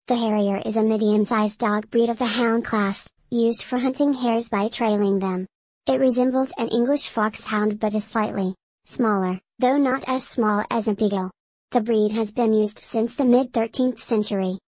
The Harrier is a medium-sized dog breed of the hound class, used for hunting hares by trailing them. It resembles an English foxhound but is slightly smaller, though not as small as a beagle. The breed has been used since the mid-13th century.